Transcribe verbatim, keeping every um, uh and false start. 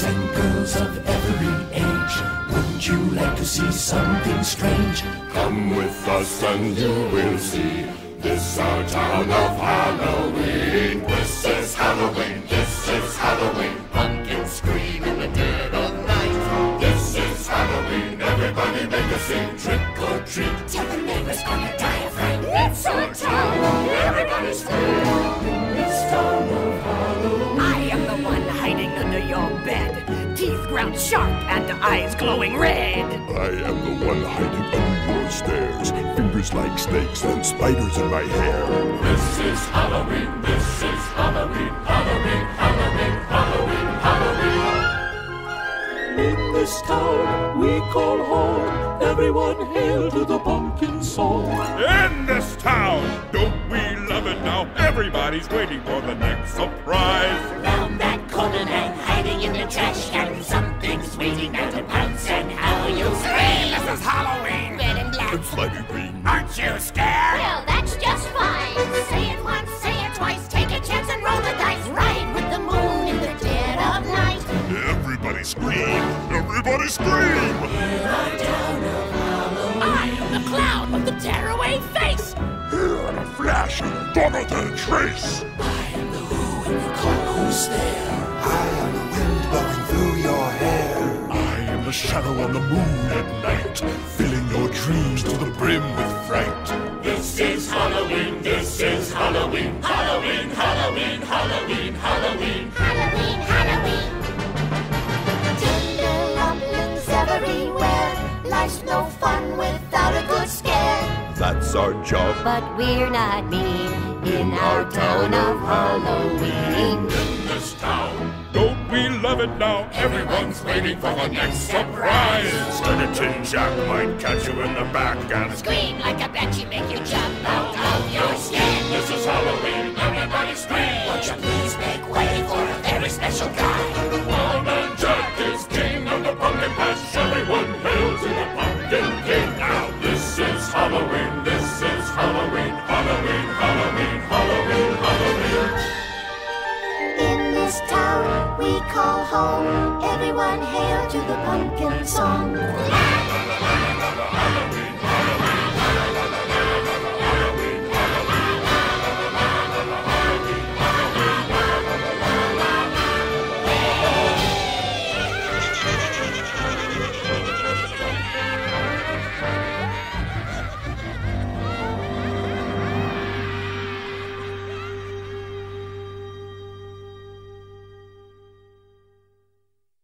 boys and girls of every age, wouldn't you like to see something strange? Come with us and you will see. This our town of Halloween. This is Halloween, this is Halloween. Pumpkins scream in the dead of night. This is Halloween, everybody make a scene. Trick or treat, tell the neighbors on the diaphragm. It's our town, everybody scream. This town of Halloween. I am the one hiding under your bed, teeth ground sharp and eyes glowing red. I am the one hiding under your stairs, fingers like snakes and spiders in my hair. This is Halloween, this is Halloween, Halloween, Halloween, Halloween, Halloween. In this town we call home, everyone hail to the pumpkin song. In this town, don't we love it now? Everybody's waiting for the next surprise. Round that corner and hiding in the trash can, something's waiting now to pounce, and how you'll scream. This is Halloween. Red and black. And slimy green. Aren't you scared? Well, that's just fine. Say it once, say it twice, take a chance and roll the dice. Ride with the moon in the dead of night. Everybody scream! Everybody scream! In our town of Halloween. I am the clown with the tearaway face. Here in a flash, gone without a trace. I am the who and you call who's there. I am the wind blowing through your hair. I am the shadow on the moon at night, filling your dreams to the brim with fright. This is Halloween, this is Halloween. Halloween, Halloween, Halloween, Halloween. Halloween, Halloween. Tender rumblings everywhere. Life's no fun without a good scare. That's our job. But we're not mean in our town of Halloween. In this town, Don't we love it now? Everyone's waiting for the next surprise. Skellington Jack might catch you in the back and Scream like a banshee, make you jump out of your skin. this is Halloween, everybody scream! Won't you please make way for a very special guy? One man Jack is king of the pumpkin patch. Everyone hail to the pumpkin king. Now this is Halloween, this is Halloween, Halloween, Halloween, Halloween, Halloween. In this town we call home, everyone hail to the pumpkin song.